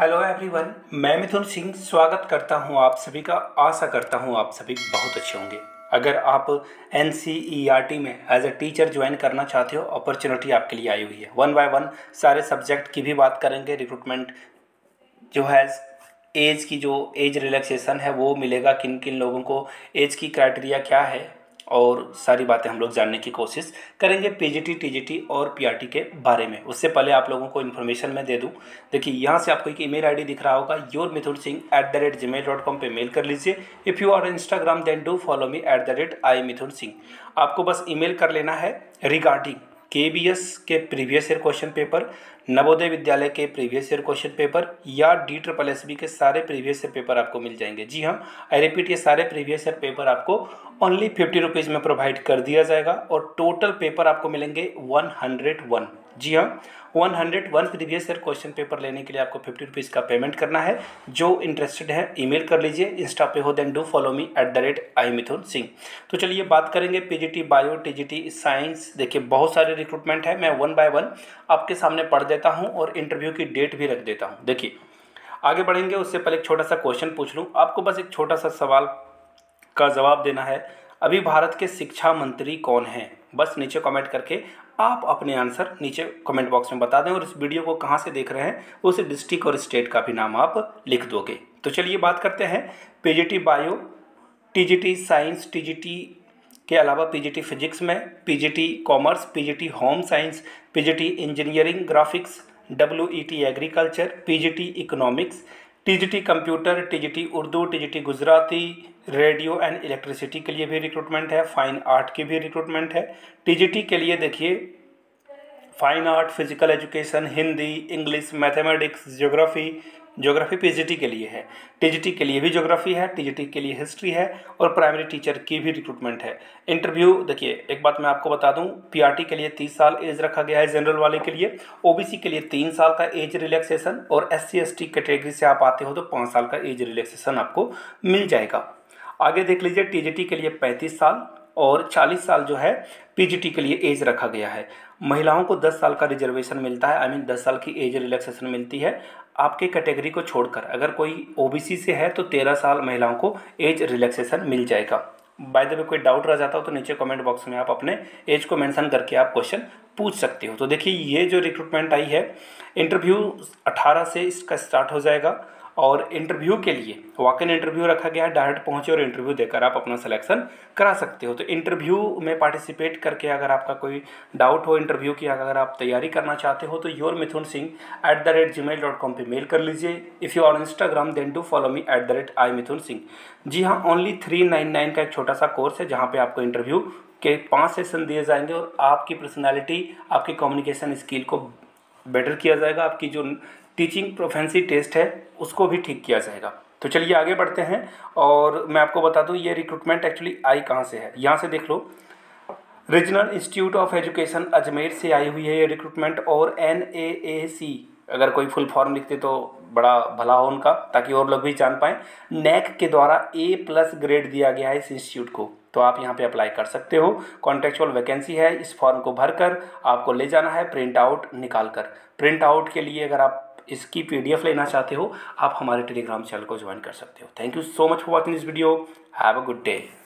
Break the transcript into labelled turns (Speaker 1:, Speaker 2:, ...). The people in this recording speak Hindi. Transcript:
Speaker 1: हेलो एवरीवन, मैं मिथुन सिंह स्वागत करता हूं आप सभी का। आशा करता हूं आप सभी बहुत अच्छे होंगे। अगर आप NCERT में एज ए टीचर ज्वाइन करना चाहते हो, अपॉर्चुनिटी आपके लिए आई हुई है। वन बाय वन सारे सब्जेक्ट की भी बात करेंगे। रिक्रूटमेंट जो है एज की जो एज रिलैक्सेशन है वो मिलेगा किन किन लोगों को, एज की क्राइटेरिया क्या है, और सारी बातें हम लोग जानने की कोशिश करेंगे PGT TGT और PRT के बारे में। उससे पहले आप लोगों को इन्फॉर्मेशन मैं दे दूं। देखिए, यहाँ से आपको एक ईमेल आईडी दिख रहा होगा, yourmithunsingh@gmail.com पे मेल कर लीजिए। If you are Instagram then do follow me @imithunsingh। आपको बस ईमेल कर लेना है रिगार्डिंग KBS के previous year question paper, Navodaya Vidyalaya के प्रीवियस ईयर क्वेश्चन पेपर या DSSB के सारे प्रीवियस ईयर पेपर आपको मिल जाएंगे। जी हाँ, आई रिपीट, ये सारे प्रीवियस ईयर पेपर आपको ओनली 50 रुपीज़ में प्रोवाइड कर दिया जाएगा और टोटल पेपर आपको मिलेंगे 101। जी हाँ, 101 प्रीवियस ईयर क्वेश्चन पेपर लेने के लिए आपको 50 रुपीज़ का पेमेंट करना है। जो इंटरेस्टेड है ईमेल कर लीजिए। इंस्टा पे हो then do follow me @imithunsingh। तो चलिए बात करेंगे PGT बायो TGT साइंस। देखिए, बहुत सारे रिक्रूटमेंट है, मैं वन बाय वन आपके सामने पढ़ देता हूँ और इंटरव्यू की डेट भी रख देता हूँ। देखिए, आगे बढ़ेंगे उससे पहले एक छोटा सा क्वेश्चन पूछ लूँ आपको। बस एक छोटा सा सवाल का जवाब देना है। अभी भारत के शिक्षा मंत्री कौन हैं? बस नीचे कमेंट करके आप अपने आंसर नीचे कमेंट बॉक्स में बता दें, और इस वीडियो को कहाँ से देख रहे हैं उस डिस्ट्रिक्ट और स्टेट का भी नाम आप लिख दोगे। तो चलिए बात करते हैं PGT bio TGT science, TGT के अलावा PGT फिजिक्स में, PGT commerce, PGT home science, PGT engineering graphics, WET agriculture, PGT economics, TGT computer, TGT Urdu, TGT Gujarati, radio and electricity के लिए भी रिक्रूटमेंट है। फाइन आर्ट की भी रिक्रूटमेंट है। TGT के लिए देखिए, fine art, physical education, Hindi, English, mathematics, geography PGT के लिए है। TGT के लिए भी ज्योग्राफी है, TGT के लिए हिस्ट्री है, और प्राइमरी टीचर की भी रिक्रूटमेंट है। इंटरव्यू देखिए, एक बात मैं आपको बता दूं, PRT के लिए 30 साल एज रखा गया है जनरल वाले के लिए, OBC के लिए 3 साल का एज रिलैक्सेशन, और SC ST कैटेगरी से आप आते हो तो 5 साल का एज रिलैक्सेशन आपको मिल जाएगा। आगे देख लीजिए, TGT के लिए 35 साल और 40 साल जो है PGT के लिए एज रखा गया है। महिलाओं को 10 साल का रिजर्वेशन मिलता है, 10 साल की एज रिलैक्सेशन मिलती है। आपके कैटेगरी को छोड़कर अगर कोई OBC से है तो 13 साल महिलाओं को एज रिलैक्सेशन मिल जाएगा। बाय द वे, कोई डाउट रह जाता हो तो नीचे कमेंट बॉक्स में आप अपने एज को मेंशन करके आप क्वेश्चन पूछ सकते हो। तो देखिए, ये जो रिक्रूटमेंट आई है, इंटरव्यू 18 से इसका स्टार्ट हो जाएगा, और इंटरव्यू के लिए वॉक इन इंटरव्यू रखा गया है। डायरेक्ट पहुंचे और इंटरव्यू देकर आप अपना सिलेक्शन करा सकते हो। तो इंटरव्यू में पार्टिसिपेट करके अगर आपका कोई डाउट हो इंटरव्यू की, अगर आप तैयारी करना चाहते हो तो yourmithunsingh@gmail.com पे मेल कर लीजिए। If you are Instagram then do follow me @imithunsingh। जी हाँ, ओनली 399 का एक छोटा सा कोर्स है जहाँ पे आपको इंटरव्यू के 5 सेशन दिए जाएंगे और आपकी पर्सनैलिटी, आपकी कम्युनिकेशन स्किल को बेटर किया जाएगा। आपकी जो टीचिंग प्रोफेंसी टेस्ट है उसको भी ठीक किया जाएगा। तो चलिए आगे बढ़ते हैं, और मैं आपको बता दूं ये रिक्रूटमेंट एक्चुअली आई कहाँ से है। यहाँ से देख लो, regional institute of education Ajmer से आई हुई है ये रिक्रूटमेंट, और NAAC अगर कोई फुल फॉर्म लिखते तो बड़ा भला हो उनका, ताकि और लोग भी जान पाएँ। NAC के द्वारा A+ ग्रेड दिया गया है इस इंस्टीट्यूट को, तो आप यहाँ पे अप्लाई कर सकते हो। कॉन्ट्रेक्चुअल वैकेंसी है। इस फॉर्म को भरकर आपको ले जाना है प्रिंट आउट निकाल कर। प्रिंट आउट के लिए अगर आप इसकी PDF लेना चाहते हो, आप हमारे टेलीग्राम चैनल को ज्वाइन कर सकते हो। Thank you so much for watching this video. Have a good day.